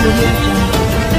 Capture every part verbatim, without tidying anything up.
audio jungle.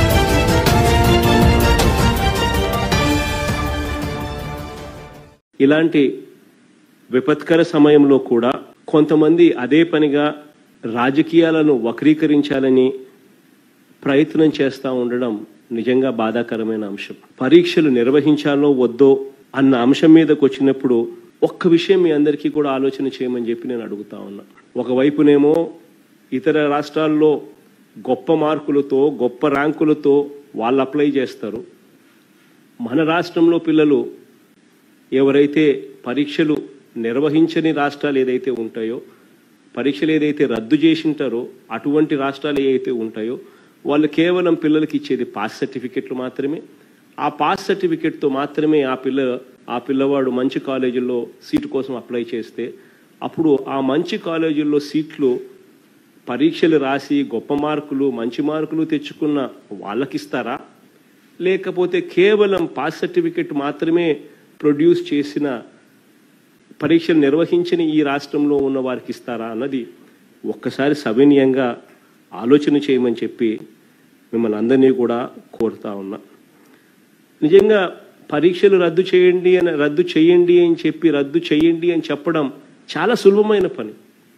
ఇలాంటి విపత్కర సమయంలో కూడా కొంతమంది అదే పనిగా రాజకీయాలను వక్రీకరించాలని ప్రయత్నం చేస్తూ ఉండడం నిజంగా బాధాకరమైన అంశం. పరీక్షలు నిర్వహించాలో వద్దో అన్న అంశం మీదకి వచ్చినప్పుడు ఒక్క విషయం మీ అందరికీ కూడా ఆలోచన చేయమని చెప్పి నేను అడుగుతా ఉన్నా. ఒకవైపునేమో ఇతర రాష్ట్రాల్లో గొప్ప మార్కులతో గొప్ప ర్యాంకులతో వాళ్ళు అప్లై చేస్తారు. మన రాష్ట్రంలో పిల్లలు ఎవరైతే పరీక్షలు నిర్వహించని రాష్ట్రాలు ఏదైతే ఉంటాయో, పరీక్షలు ఏదైతే రద్దు చేసింటారో అటువంటి రాష్ట్రాలు ఏవైతే ఉంటాయో వాళ్ళు కేవలం పిల్లలకి ఇచ్చేది పాస్ సర్టిఫికెట్లు మాత్రమే. ఆ పాస్ సర్టిఫికెట్తో మాత్రమే ఆ పిల్ల ఆ పిల్లవాడు మంచి కాలేజీల్లో సీటు కోసం అప్లై చేస్తే అప్పుడు ఆ మంచి కాలేజీల్లో సీట్లు పరీక్షలు రాసి గొప్ప మార్కులు మంచి మార్కులు తెచ్చుకున్న వాళ్ళకిస్తారా, లేకపోతే కేవలం పాస్ సర్టిఫికెట్ మాత్రమే ప్రొడ్యూస్ చేసిన పరీక్షలు నిర్వహించిన ఈ రాష్ట్రంలో ఉన్న వారికి ఇస్తారా అన్నది ఒక్కసారి సవినయంగా ఆలోచన చేయమని చెప్పి మిమ్మల్ని అందరినీ కూడా కోరుతా ఉన్నా. నిజంగా పరీక్షలు రద్దు చేయండి అని రద్దు చేయండి అని చెప్పి రద్దు చేయండి అని చెప్పడం చాలా సులభమైన పని.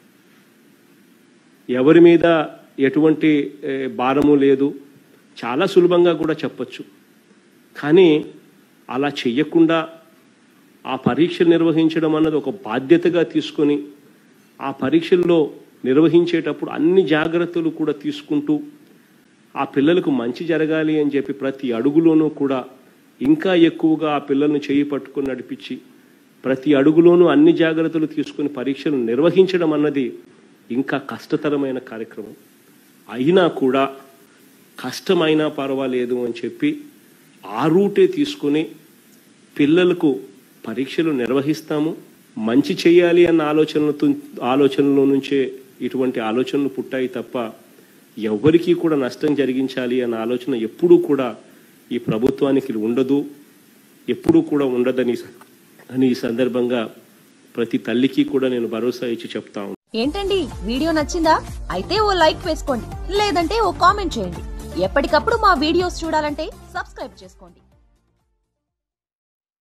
ఎవరి మీద ఎటువంటి భారము లేదు, చాలా సులభంగా కూడా చెప్పచ్చు. కానీ అలా చెయ్యకుండా ఆ పరీక్షలు నిర్వహించడం అన్నది ఒక బాధ్యతగా తీసుకొని ఆ పరీక్షల్లో నిర్వహించేటప్పుడు అన్ని జాగ్రత్తలు కూడా తీసుకుంటూ ఆ పిల్లలకు మంచి జరగాలి అని చెప్పి ప్రతి అడుగులోనూ కూడా ఇంకా ఎక్కువగా ఆ పిల్లల్ని చేయి పట్టుకొని నడిపించి ప్రతి అడుగులోనూ అన్ని జాగ్రత్తలు తీసుకొని పరీక్షలు నిర్వహించడం అన్నది ఇంకా కష్టతరమైన కార్యక్రమం. అయినా కూడా కష్టమైనా పర్వాలేదు అని చెప్పి ఆ రూటే తీసుకొని పిల్లలకు పరీక్షలు నిర్వహిస్తాము, మంచి చేయాలి అన్న ఆలోచనలతో ఆలోచనలో నుంచే ఇటువంటి ఆలోచనలు పుట్టాయి తప్ప ఎవరికీ కూడా నష్టం జరిగించాలి అన్న ఆలోచన ఎప్పుడూ కూడా ఈ ప్రభుత్వానికి ఉండదు, ఎప్పుడూ కూడా ఉండదని అని ఈ సందర్భంగా ప్రతి తల్లికి కూడా నేను భరోసా ఇచ్చి చెప్తా ఉన్నాను. ఏంటండి వీడియో నచ్చిందా? అయితే ఓ లైక్ వేసుకోండి, లేదంటే ఓ కామెంట్ చేయండి. ఎప్పటికప్పుడు మా వీడియోస్ చూడాలంటే సబ్స్క్రైబ్ చేసుకోండి.